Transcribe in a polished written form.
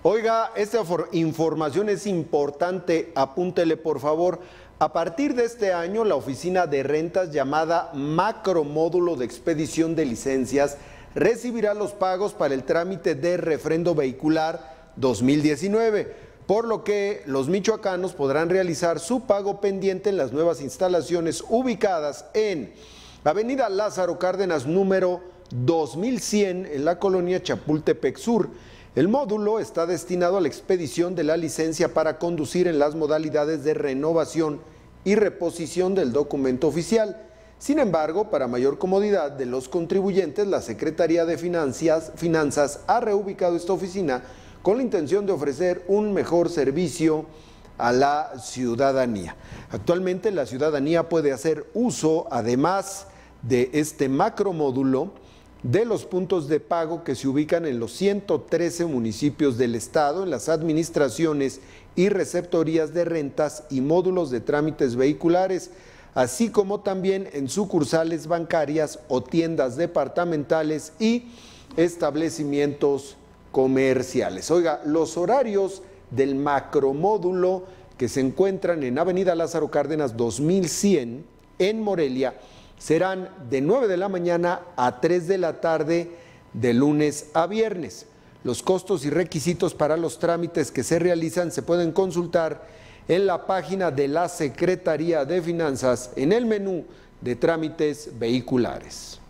Oiga, esta información es importante, apúntele por favor. A partir de este año, la oficina de rentas llamada Macromódulo de Expedición de Licencias recibirá los pagos para el trámite de refrendo vehicular 2019, por lo que los michoacanos podrán realizar su pago pendiente en las nuevas instalaciones ubicadas en Avenida Lázaro Cárdenas número 2100 en la colonia Chapultepec Sur. El módulo está destinado a la expedición de la licencia para conducir en las modalidades de renovación y reposición del documento oficial. Sin embargo, para mayor comodidad de los contribuyentes, la Secretaría de Finanzas ha reubicado esta oficina con la intención de ofrecer un mejor servicio a la ciudadanía. Actualmente la ciudadanía puede hacer uso, además de este macromódulo, de los puntos de pago que se ubican en los 113 municipios del estado, en las administraciones y receptorías de rentas y módulos de trámites vehiculares, así como también en sucursales bancarias o tiendas departamentales y establecimientos comerciales. Oiga, los horarios del macromódulo que se encuentran en Avenida Lázaro Cárdenas 2100 en Morelia serán de 9 de la mañana a 3 de la tarde de lunes a viernes. Los costos y requisitos para los trámites que se realizan se pueden consultar en la página de la Secretaría de Finanzas en el menú de trámites vehiculares.